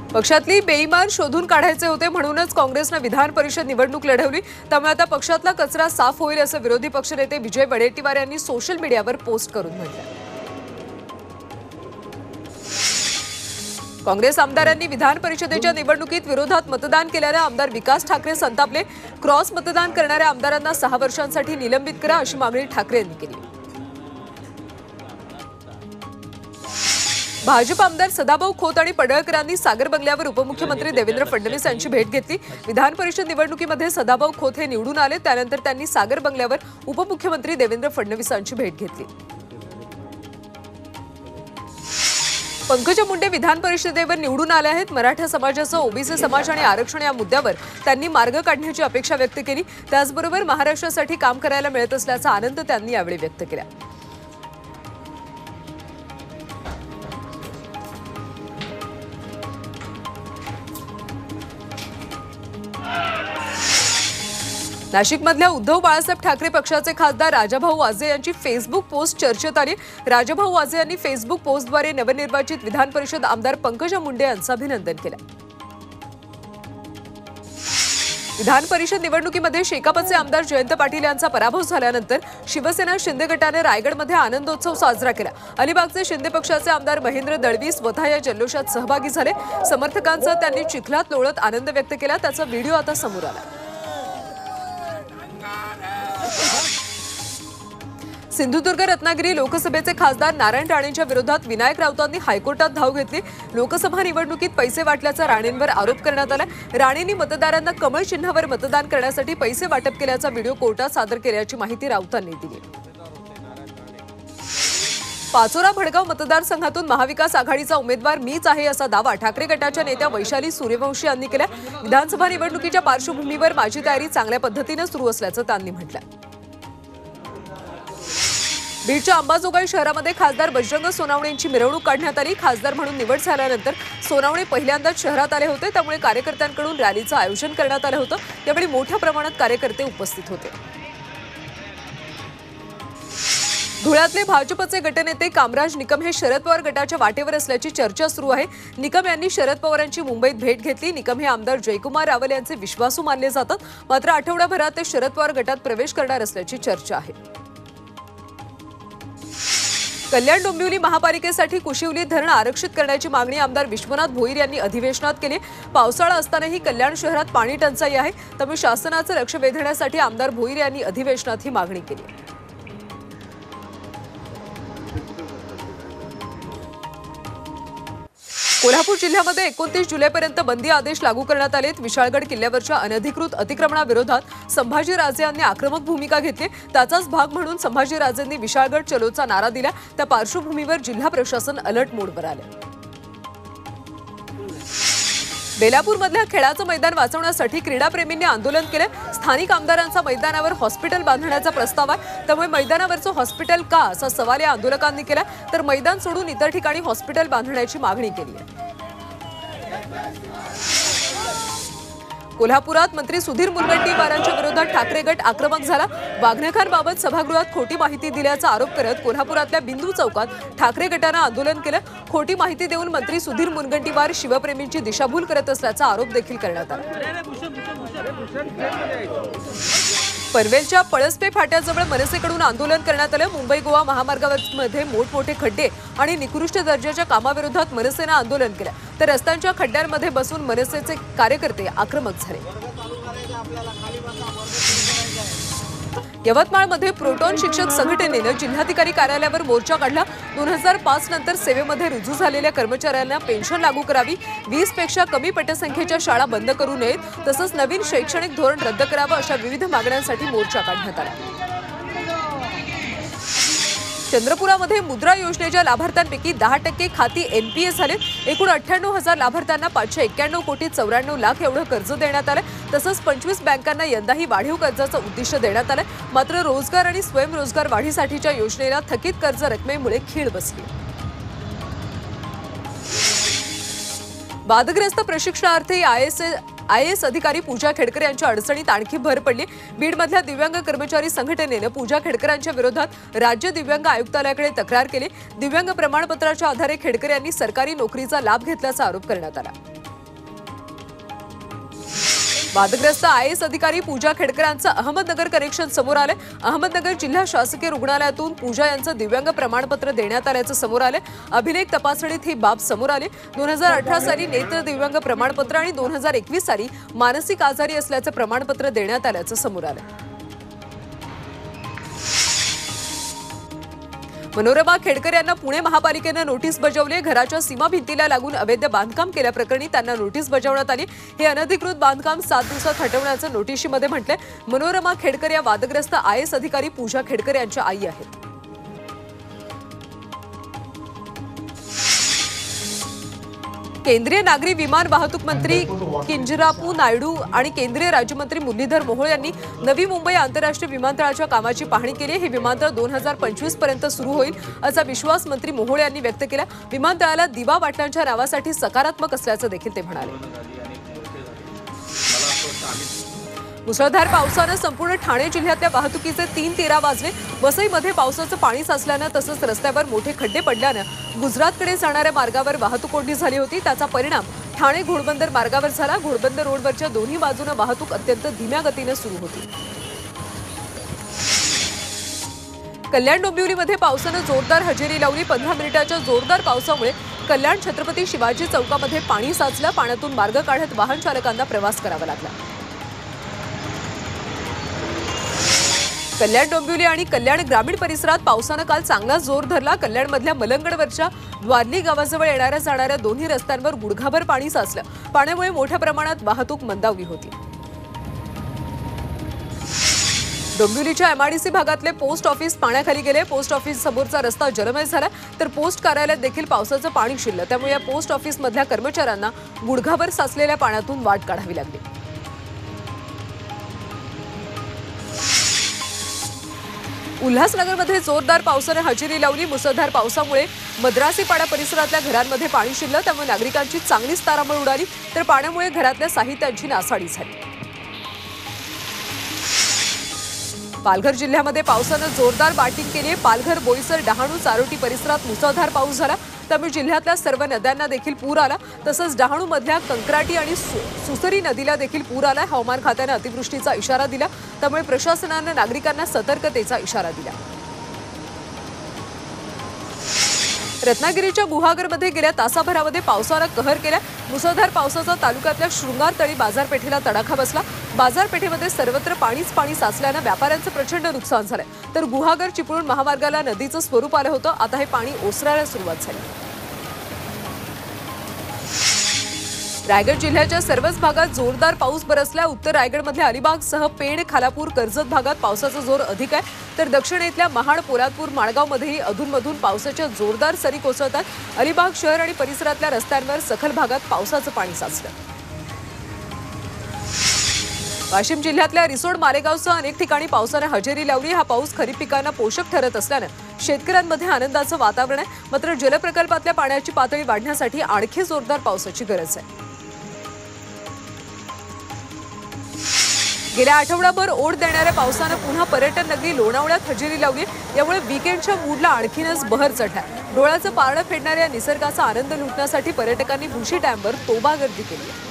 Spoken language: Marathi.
पक्षातली बेईमान शोधून काढायचे होते म्हणूनच काँग्रेसने विधान परिषद निवडणूक लढवली। त्यामुळे आता पक्षातला कचरा साफ होईल असं विरोधी पक्षनेते विजय वडेट्टीवार यांनी सोशल मीडियावर पोस्ट करून म्हटलं। काँग्रेस आमदारांनी विधान परिषदेच्या निवडणुकीत विरोधात मतदान केल्याने आमदार विकास ठाकरे संतापले। क्रॉस मतदान करणाऱ्या आमदारांना 6 वर्षांसाठी निलंबित करा अशी मागणी ठाकरे यांनी केली। भाजप आमदार सदाभाऊ खोत आणि पडळकरांनी सागर बंगल्यावर उपमुख्यमंत्री देवेंद्र फडणवीस यांची भेट घेतली। विधान परिषद निवडणुकीमध्ये सदाभाऊ खोत हे निवडून आले, त्यानंतर त्यांनी सागर बंगल्यावर उपमुख्यमंत्री देवेंद्र फडणवीस यांची भेट घेतली। पंकजा मुंडे विधान परिषदेवर निवडून आले आहेत। मराठा समाजासह ओबीसी समाज आणि आरक्षण या मुद्द्यावर त्यांनी मार्ग काढण्याची अपेक्षा व्यक्त केली। त्याचबरोबर महाराष्ट्रासाठी काम करायला मिळत असल्याचा आनंद त्यांनी यावेळी व्यक्त केला। नाशिकमधल्या उद्धव बाळासाहेब ठाकरे पक्षाचे खासदार राजाभाऊ वाजे यांची फेसबुक पोस्ट चर्चेत आली। राजाभाऊ वाजे यांनी फेसबुक पोस्टद्वारे नवनिर्वाचित विधान परिषद आमदार पंकजा मुंडे यांचं अभिनंदन केलं। विधान परिषद निवडणुकीमध्ये शेकापचे आमदार जयंत पाटील यांचा पराभव झाल्यानंतर शिवसेना शिंदे गटाने रायगडमध्ये आनंदोत्सव साजरा केला। अलिबागचे शिंदे पक्षाचे आमदार महेंद्र दळवी स्वतः या जल्लोषात सहभागी झाले। समर्थकांचा त्यांनी चिखलात लोळत आनंद व्यक्त केला, त्याचा व्हिडिओ आता समोर आला। सिंधुदुर्ग रत्नागिरी लोकसभेचे खासदार नारायण राणेंच्या विरोधात विनायक राऊतांनी हायकोर्टात धाव घेतली। लोकसभा निवडणुकीत पैसे वाटल्याचा राणेंवर आरोप करण्यात आला। राणेंनी मतदारांना कमळ चिन्हावर मतदान करण्यासाठी पैसे वाटप केल्याचा व्हिडिओ कोर्टात सादर केल्याची माहिती राऊतांनी दिली। पाचोरा भडगाव मतदारसंघातून महाविकास आघाडीचा उमेदवार मीच आहे असा दावा ठाकरे गटाच्या नेत्या वैशाली सूर्यवंशी यांनी केला। विधानसभा निवडणुकीच्या पार्श्वभूमीवर माझी तयारी चांगल्या पद्धतीने सुरू असल्याचं त्यांनी म्हटलं। बीडच्या अंबाजोगाई शहरामध्ये खासदार बजरंग सोनावणे यांची मिरवणूक काढण्यात आली। खासदार म्हणून निवड झाल्यानंतर सोनावणे पहिल्यांदाच शहरात आले होते, त्यामुळे कार्यकर्त्यांकडून रॅलीचं आयोजन करण्यात आलं होतं। यावेळी मोठ्या प्रमाणात कार्यकर्ते उपस्थित होते। धुळ्यातले भाजपचे गटनेते कामराज निकम हे शरद पवार गटाच्या वाटेवर असल्याची चर्चा सुरू आहे। निकम यांनी शरद पवारांची मुंबईत भेट घेतली। निकम हे आमदार जयकुमार रावल यांचे विश्वासू मानले जातात, मात्र आठवड्याभरात ते शरद पवार गटात प्रवेश करणार असल्याची चर्चा आहे। कल्याण डोंबिवली महापालिकेसाठी कुशिवली धरण आरक्षित करण्याची मागणी आमदार विश्वनाथ भोईर यांनी अधिवेशनात केली। पावसाळा असतानाही कल्याण शहरात पाणी टंचाई आहे, त्यामुळे शासनाचं लक्ष वेधण्यासाठी आमदार भोईर यांनी अधिवेशनात ही मागणी केली। कोल्हापूर जिल्ह्यामध्ये 29 जुलैपर्यंत बंदी आदेश लागू करण्यात आलेत। विशाळगड किल्ल्यावरच्या अनधिकृत अतिक्रमणाविरोधात संभाजीराजे यांनी आक्रमक भूमिका घेतली। त्याचाच भाग म्हणून संभाजीराजेंनी विशाळगड चलोचा नारा दिला। त्या पार्श्वभूमीवर जिल्हा प्रशासन अलर्ट मोडवर आले। बेलापूरमधल्या खेळाचं मैदान वाचवण्यासाठी क्रीडाप्रेमींनी आंदोलन केलं। स्थानिक आमदारांचा मैदानावर हॉस्पिटल बांधण्याचा प्रस्ताव आहे, त्यामुळे मैदानावरचं हॉस्पिटल का असा सवाल या आंदोलकांनी केला, तर मैदान सोडून इतर ठिकाणी हॉस्पिटल बांधण्याची मागणी केली आहे। कोल्हापुरात मंत्री सुधीर मुनगंटीवारांच्या विरोधात ठाकरे गट आक्रमक झाला। वाघनखांबाबत सभागृहात खोटी माहिती दिल्याचा आरोप करत कोल्हापुरातल्या बिंदू चौकात ठाकरे गटानं आंदोलन केलं। खोटी माहिती देऊन मंत्री सुधीर मुनगंटीवार शिवप्रेमींची दिशाभूल करत असल्याचा आरोप देखील करण्यात आला। पनवेलच्या पळसपे फाट्याजवळ मनसेकडून आंदोलन करण्यात आलं। मुंबई गोवा महामार्गामध्ये मोठमोठे खड्डे आणि निकृष्ट दर्जाच्या कामाविरोधात मनसेनं आंदोलन केलं, तर रस्त्यांच्या खड्ड्यांमध्ये बसून मनसेचे कार्यकर्ते आक्रमक झाले। यवतमाळमध्ये प्रोटॉन शिक्षक संघटनेनं जिल्हाधिकारी कार्यालयावर मोर्चा काढला। 2005 नंतर सेवेमध्ये रुजू झालेल्या कर्मचाऱ्यांना पेन्शन लागू करावी, 20 पेक्षा कमी पटसंख्येच्या शाळा बंद करू नयेत, तसंच नवीन शैक्षणिक धोरण रद्द करावं अशा विविध मागण्यांसाठी मोर्चा काढण्यात आला। चंद्रपुरामध्ये मुद्रा योजनेच्या लाभार्थ्यांपैकी 10% खाती एनपीए झाले। एकूण 98,000 लाभार्थ्यांना 591 कोटी 94 लाख एवढं कर्ज देण्यात आलं। तसंच 25 बँकांना यंदाही वाढीव कर्जाचं उद्दिष्ट देण्यात आलं, मात्र रोजगार आणि स्वयंरोजगार वाढीसाठीच्या योजनेला थकीत कर्ज रकमेमुळे खीळ बसली। वादग्रस्त प्रशिक्षणार्थी आयएएस अधिकारी पूजा खेडकर यांच्या अडचणीत आणखी भर पडली। बीडमधल्या दिव्यांग कर्मचारी संघटनेनं पूजा खेडकरांच्या विरोधात राज्य दिव्यांग आयुक्तालयाकडे तक्रार केली। दिव्यांग प्रमाणपत्राच्या आधारे खेडकर यांनी सरकारी नोकरीचा लाभ घेतल्याचा आरोप करण्यात आला। वादग्रस्त IAS अधिकारी पूजा खेडकरांचं अहमदनगर कनेक्शन समोर आले। अहमदनगर जिल्हा शासकीय रुग्णालयातून पूजा यांचं दिव्यांग प्रमाणपत्र देण्यात आल्याचं समोर आले। अभिलेख तपासणीत ही बाब समोर आली। 2018 साली नेत्र दिव्यांग प्रमाणपत्र आणि 2021 साली मानसिक आजारी असल्याचं प्रमाणपत्र देण्यात आल्याचं समोर आलं। मनोरमा खेडकर यांना पुणे महापालिकेने नोटीस बजावली। घराच्या सीमा भिंतीला लागून अवैध बांधकाम केल्याप्रकरणी त्यांना नोटीस बजावण्यात आली। हे अनधिकृत बांधकाम 7 दिवसात हटवण्याचं नोटिशीमध्ये म्हटलंय। मनोरमा खेडकर या वादग्रस्त IAS अधिकारी पूजा खेडकर यांच्या आई आहेत। केंद्रीय नागरी विमान वाहतूक मंत्री किंजरापू नायडू आणि केंद्रीय राज्यमंत्री मुरलीधर मोहोळ यांनी नवी मुंबई आंतरराष्ट्रीय विमानतळाच्या कामाची पाहणी केली। हे विमानतळ 2025 पर्यंत सुरू होईल असा विश्वास मंत्री मोहोळ यांनी व्यक्त केला। विमानतळाला दिवा वाटण्याच्या नावासाठी सकारात्मक असल्याचं देखील ते म्हणाले। मुसळधार पावसाने संपूर्ण ठाणे जिल्ह्यातल्या वाहतुकीचे 3-13 वाजले। वसईमध्ये पावसाचं पाणी साचल्यानं तसंच रस्त्यावर मोठे खड्डे पडल्यानं गुजरातकडे जाणाऱ्या मार्गावर वाहतूक कोंडी झाली होती। त्याचा परिणाम ठाणे घोडबंदर मार्गावर झाला। घोडबंदर रोडवरच्या दोन्ही बाजूने वाहतूक अत्यंत धीम्या गतीने सुरू होती। कल्याण डोंबिवलीमध्ये पावसानं जोरदार हजेरी लावली। 15 मिनिटाच्या जोरदार पावसामुळे कल्याण छत्रपती शिवाजी चौकामध्ये पाणी साचलं। पाण्यातून मार्ग काढत वाहन चालकांना प्रवास करावा लागला। कल्याण डोंबिवली आणि कल्याण ग्रामीण परिसरात पावसानं काल चांगला जोर धरला। कल्याणमधल्या मलंगडवरच्या द्वारली गावाजवळ येणाऱ्या जाणाऱ्या दोन्ही रस्त्यांवर गुडघाभर पाणी साचलं। पाण्यामुळे मोठ्या प्रमाणात वाहतूक मंदावली होती। डोंबिवलीच्या MIDC भागातले पोस्ट ऑफिस पाण्याखाली गेले। पोस्ट ऑफिस समोरचा रस्ता जलमय झाला, तर पोस्ट कार्यालयात देखील पावसाचं पाणी शिरलं। त्यामुळे या पोस्ट ऑफिसमधल्या कर्मचाऱ्यांना गुडघाभर साचलेल्या पाण्यातून वाट काढावी लागली। उल्हासनगरमध्ये जोरदार पावसाने हजेरी लावली। मुसळधार पावसामुळे मद्रासीपाडा परिसरातल्या घरांमध्ये पाणी शिरलं। त्यामुळे नागरिकांची चांगलीच तारांबळ उडाली, तर पाण्यामुळे घरातल्या साहित्याची नासाडी झाली। पालघर जिल्ह्यामध्ये पावसानं जोरदार बॅटिंग केली। पालघर, बोईसर, डहाणू, चारोटी परिसरात मुसळधार पाऊस झाला। त्यामुळे जिल्ह्यातल्या सर्व नद्यांना देखील पूर आला। तसंच डहाणूमधल्या कंक्राटी आणि सुसरी नदीला देखील पूर आला। हवामान खात्याने अतिवृष्टीचा इशारा दिला, त्यामुळे प्रशासनाने नागरिकांना सतर्कतेचा इशारा दिला। रत्नागिरीच्या गुहागरमध्ये गेल्या तासाभरामध्ये पावसानं कहर केला। मुसळधार पावसाचा तालुक्यातल्या शृंगारतळी बाजारपेठेला तडाखा बसला। बाजारपेठेमध्ये सर्वत्र पाणी साचल्यानं व्यापाऱ्यांचं प्रचंड नुकसान झालंय, तर गुहागर चिपळूण महामार्गाला नदीचं स्वरूप आलं होतं। आता हे पाणी ओसरायला सुरुवात झाली। रायगड जिल्ह्याच्या सर्वच भागात जोरदार पाऊस बरसला। उत्तर रायगडमधल्या अलिबागसह पेण, खालापूर, कर्जत भागात पावसाचा जोर अधिक आहे, तर दक्षिणेतल्या महाड, पोलादपूर, माणगावमध्येही अधूनमधून पावसाच्या जोरदार सरी कोसळतात। अलिबाग शहर आणि परिसरातल्या रस्त्यांवर सखल भागात पावसाचं पाणी साचलं। वाशिम जिल्ह्यातल्या रिसोड, मालेगावसह अनेक ठिकाणी पावसाने हजेरी लावली। हा पाऊस खरीप पिकांना पोषक ठरत असल्यानं शेतकऱ्यांमध्ये आनंदाचं वातावरण आहे। मात्र जलप्रकल्पातल्या पाण्याची पातळी वाढण्यासाठी आणखी जोरदार पावसाची गरज आहे। गेल्या आठवडाभर ओढ देणाऱ्या पावसानं पुन्हा पर्यटन नगरी लोणावळ्यात हजेरी लावली। यामुळे वीकेंडच्या मूडला आणखीनच बहर चढला। डोळ्याचं पारडं फेडणाऱ्या निसर्गाचा आनंद लुटण्यासाठी पर्यटकांनी भुशी डॅमवर तोबा गर्दी केली।